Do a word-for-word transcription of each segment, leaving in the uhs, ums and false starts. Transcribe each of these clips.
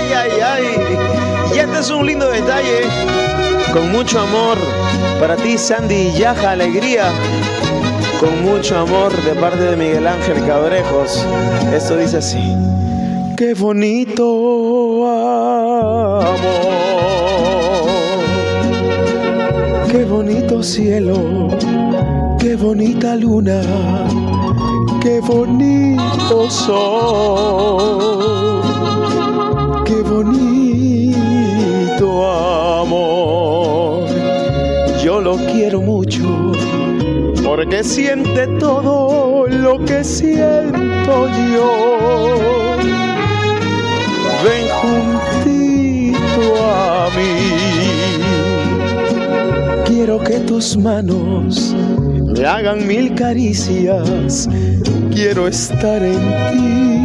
ay, ay, ay. Y este es un lindo detalle, con mucho amor para ti, Sandy Yaja Alegría. Con mucho amor de parte de Miguel Ángel Cabrejos. Esto dice así: qué bonito amor, qué bonito cielo, qué bonita luna, qué bonito sol, qué bonito amor. Yo lo quiero mucho porque siente todo lo que siento yo. Ven juntito a mí, quiero que tus manos me hagan mil caricias, quiero estar en ti.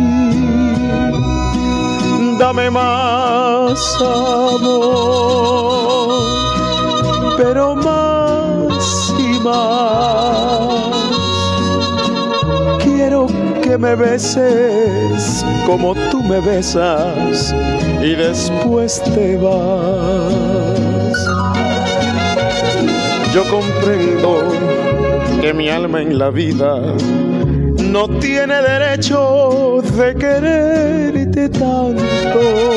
Dame más amor, pero más y más. Quiero que me beses como tú me besas y después te vas. Yo comprendo que mi alma en la vida no tiene derecho de quererte tanto,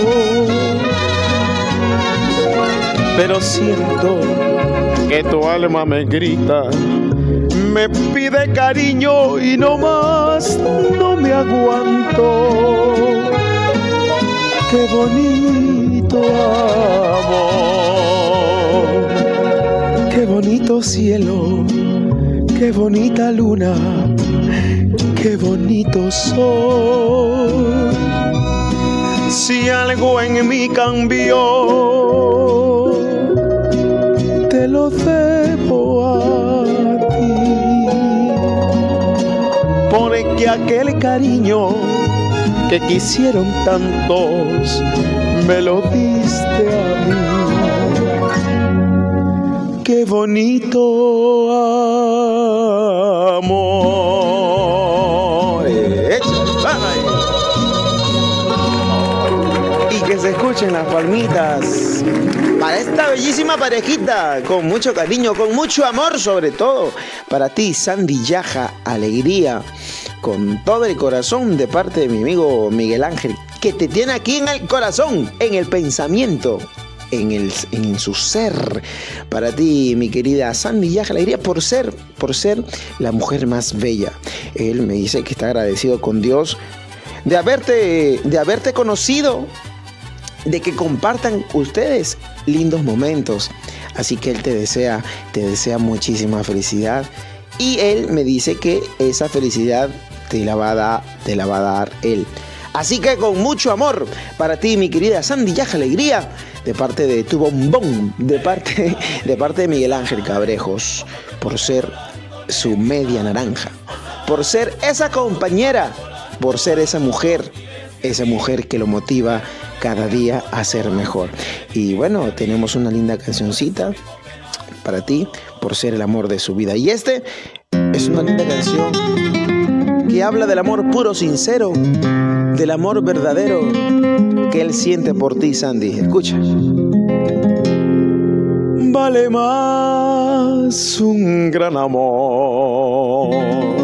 pero siento que tu alma me grita, me pide cariño y no más, no me aguanto. Qué bonito amor, qué bonito cielo, qué bonita luna, qué bonito sol. Si algo en mí cambió, te lo debo a ti, porque aquel cariño que quisieron tantos me lo diste a mí. Qué bonito amor. Y que se escuchen las palmitas para esta bellísima parejita, con mucho cariño, con mucho amor, sobre todo para ti, Sandy Yaja Alegría, con todo el corazón de parte de mi amigo Miguel Ángel, que te tiene aquí en el corazón, en el pensamiento, en, el, en su ser. Para ti, mi querida Sandy Yaja Alegría, por ser, por ser la mujer más bella. Él me dice que está agradecido con Dios de haberte, de haberte conocido, de que compartan ustedes lindos momentos. Así que él te desea, te desea muchísima felicidad. Y él me dice que esa felicidad te la va a dar, te la va a dar él. Así que con mucho amor para ti, mi querida Sandy Yaja Alegría, de parte de tu bombón, de parte, de parte de Miguel Ángel Cabrejos, por ser su media naranja, por ser esa compañera, por ser esa mujer, esa mujer que lo motiva cada día a ser mejor. Y bueno, tenemos una linda cancioncita para ti, por ser el amor de su vida. Y este es una linda canción que habla del amor puro, sincero, del amor verdadero que él siente por ti, Sandy. Escucha. Vale más un gran amor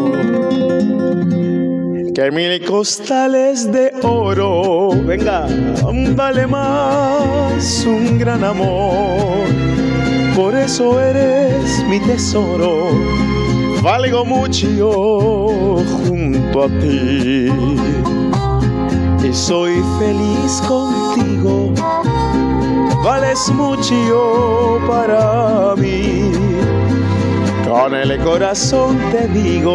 que mil costales de oro. Venga, vale más un gran amor, por eso eres mi tesoro. Valgo mucho junto a ti y soy feliz contigo. Vales mucho para mí. Con el corazón te digo,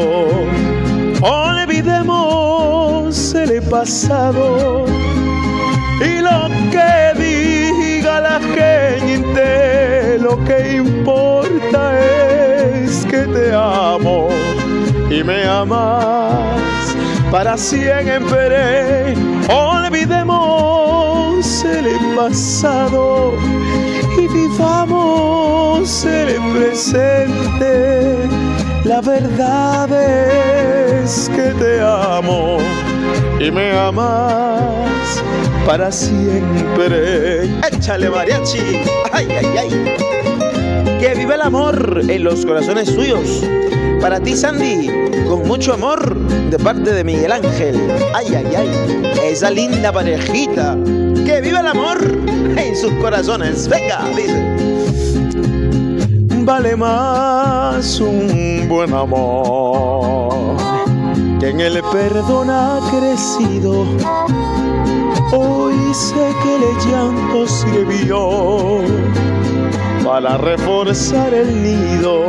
olvidemos el pasado y lo que diga la gente. Lo que importa es que te amo y me amas para siempre. Olvidemos el pasado y vivamos el presente. La verdad es que te amo y me amas para siempre. Échale mariachi, ay, ay, ay. Que viva el amor en los corazones suyos. Para ti, Sandy, con mucho amor de parte de Miguel Ángel. Ay, ay, ay, esa linda parejita. Que viva el amor en sus corazones. Venga, dice. Vale más un buen amor que en el perdón ha crecido. Hoy sé que el llanto sirvió para reforzar el nido.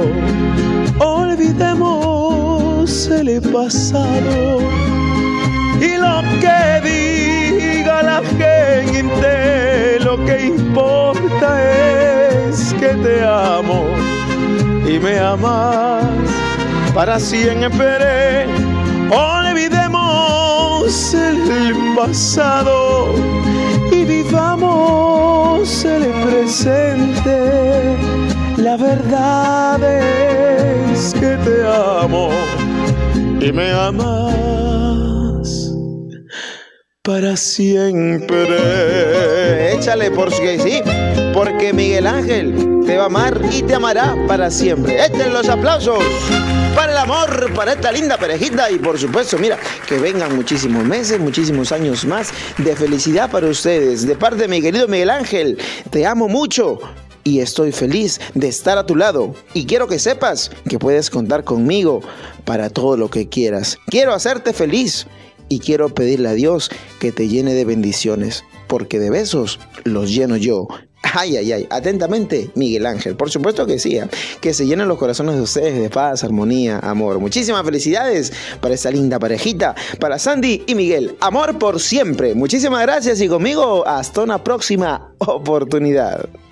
Olvidemos el pasado y lo que diga la gente, lo que importa es que te amo y me amas para siempre. Olvidemos el pasado y vivamos el presente. La verdad es que te amo y me amas para siempre. Échale, porque sí, porque Miguel Ángel te va a amar y te amará para siempre. Echen los aplausos para el amor, para esta linda parejita. Y por supuesto, mira, que vengan muchísimos meses, muchísimos años más de felicidad para ustedes. De parte de mi querido Miguel Ángel, te amo mucho y estoy feliz de estar a tu lado. Y quiero que sepas que puedes contar conmigo para todo lo que quieras. Quiero hacerte feliz y quiero pedirle a Dios que te llene de bendiciones, porque de besos los lleno yo. Ay, ay, ay. Atentamente, Miguel Ángel. Por supuesto que sí, ¿eh? Que se llenen los corazones de ustedes de paz, armonía, amor. Muchísimas felicidades para esta linda parejita, para Sandy y Miguel. Amor por siempre. Muchísimas gracias y conmigo hasta una próxima oportunidad.